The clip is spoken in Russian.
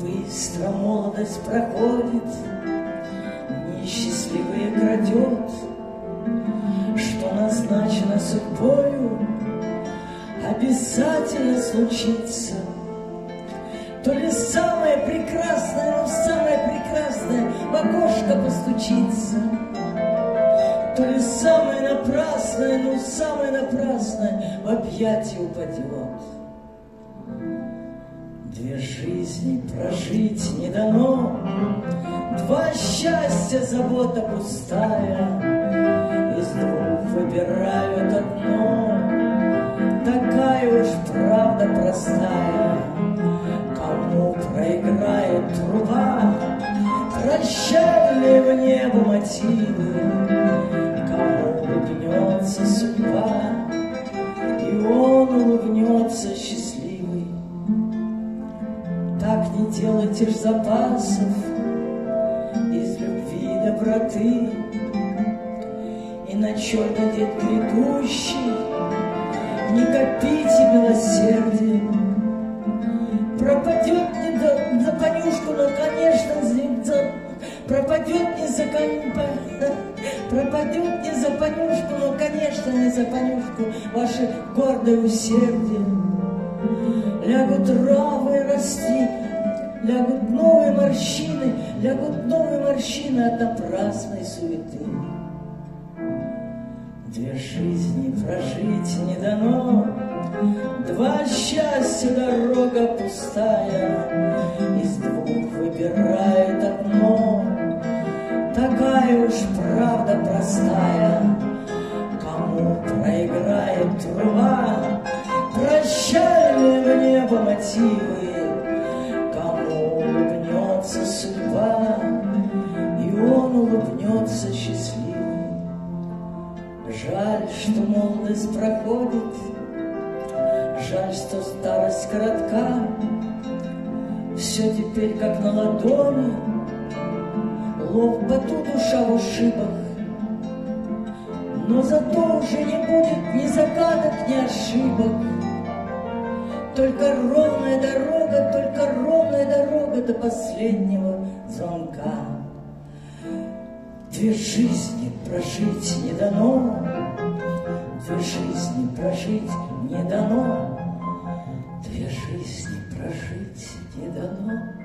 Быстро молодость проходит, несчастливые крадет, что назначено судьбою, обязательно случится. То ли самое прекрасное, но самое прекрасное в окошко постучится, то ли самое напрасное, но самое напрасное в объятия упадет. Две жизни прожить не дано, два счастья забота пустая, из двух выбирают одно, такая уж правда простая. Кому проиграет труба, прощальные в небо мотивы, кому улыбнется судьба, и он улыбнется счастливый. Так не делайте ж запасов из любви и доброты, и на черный день грядущий не копите милосердие. Пропадет не за понюшку, но, конечно, пропадет не за пропадет не за понюшку, но, конечно, не за понюшку ваше гордое усердие. Лягут травы расти, лягут новые морщины от напрасной суеты. Две жизни прожить не дано, два счастья дорога пустая, из двух выбирает одно, такая уж правда простая. Кому проиграет труба, прощальные в небо мотивы, кому улыбнется судьба, и он улыбнется счастливый. Жаль, что молодость проходит, жаль, что старость коротка, все теперь как на ладони, ловко тут душа в ушибах. Но зато уже не будет ни загадок, ни ошибок, только ровная дорога до последнего звонка. Две жизни прожить не дано, две жизни прожить не дано, две жизни прожить не дано.